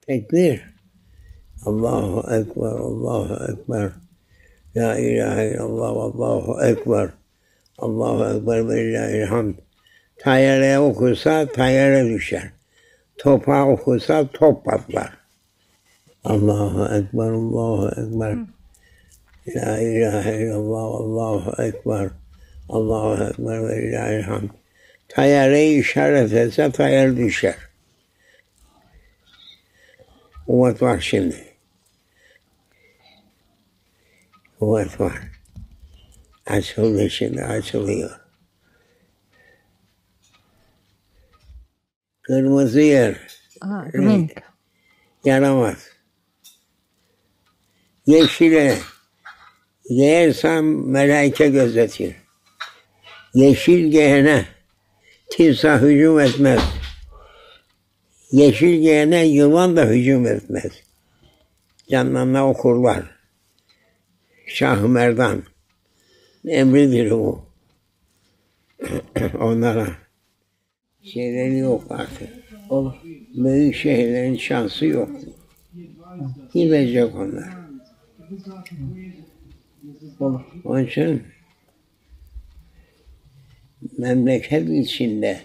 Tekbir. Allahu Ekber, Allahu Ekber. La ilahe illallah, Allahu Ekber. Allahu Ekber ve lillahilhamd. Tayyareye okursa tayyare düşer. Topağa okursa top patlar. Allahu Ekber, Allahu Ekber. La ilahe illallah, Allahu Ekber. Allahu Ekber ve lillahilhamd. Tayyareyi işaret etse tayyare düşer. Kuvvet var şimdi. Kuvvet var. Açıldı şimdi, açılıyor. Kırmızı yer. Renk. Yaramaz. Yeşile giyersem melaike gözetir. Yeşil giyene timsah hücum etmez. Yeşil giyene yılan da hücum etmez. Canlarına okurlar. Şah-ı Merdan emridir bu. Onlara şeyleri yok artık. Olur. Büyük şehirlerin şansı yok. Gidecek onlar. Olur. Onun için memleket içinde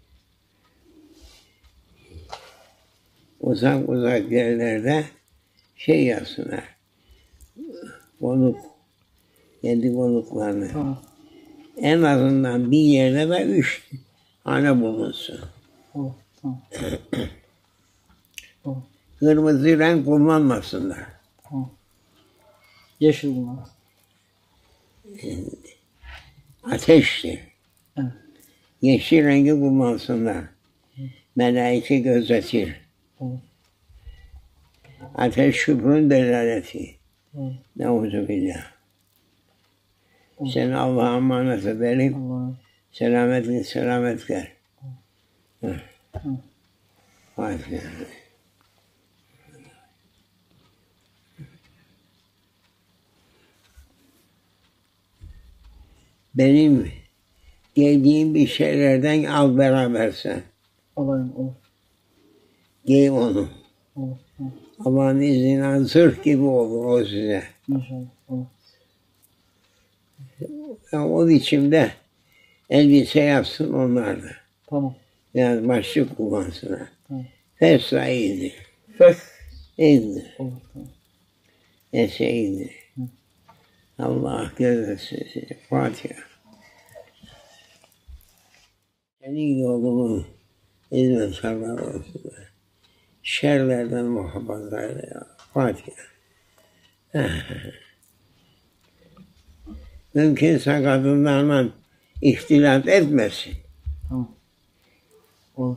uzak uzak yerlerde şey yapsınlar. Konuk, kendi konuklarını. Tamam. En azından bir yerde de 3 hane bulunsun. Olur. Tamam. Olur. Kırmızı renk kullanmasınlar. Tamam. Yeşil bunlar. Ateştir. Evet. Yeşil rengi kullansınlar. Melaike gözetir. Olur. Ateş şükrün delaleti. Olur. Neuzubillah. Seni Allah'a emanet edelim. Allah'a Selamet gel. Hadi. Benim giydiğim bir şeylerden al beraber sen. alayım. Olur. Giy onu. Olur. Olur. Allah'ın izniyle zırh gibi olur o size. İnşallah. Olur. Yani o biçimde elbise yapsın onlar da. Tamam. Yani başlık kullansınlar. Tamam. Fesra iyidir. Fes. İyidir. Olur. Tamam. Neyse iyidir. Allah gözetsin sizi. Fatiha. Senin yolunu hizmetkarlar olsun. Şerlerden muhafaza eyle ya. Fatiha. Mümkünse kadınlarla ihtilat etmesin. Tamam. Olur.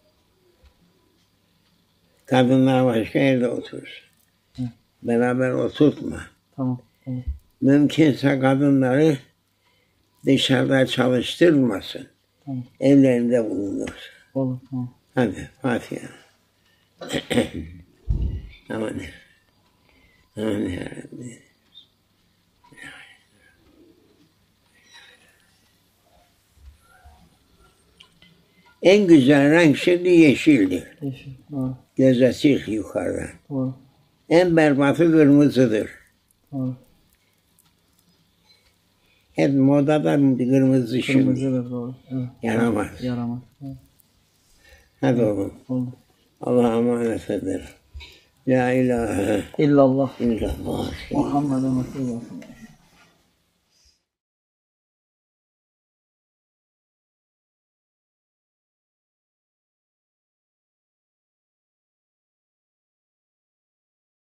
Kadınlar başka yerde otursun. Hı. Beraber oturtma. Tamam. Olur. Mümkünse kadınları dışarıda çalıştırmasın. Tamam. Evlerinde bulunur. Olur. Tamam. Hadi Fatiha. Aman. Aman yarabbim. En güzel renk şimdi yeşildir. Yeşil. Doğru. Gözetir yukarıdan. Doğru. En berbatı kırmızıdır. Doğru. Hep modada kırmızı şimdi. Kırmızıdır. Doğru. Evet. Yaramaz. Yaramaz. Evet. Hadi oğlum. Olur. Allah'a emanet eder. La ilahe İllallah. illallah. Muhammed'e Resulullah.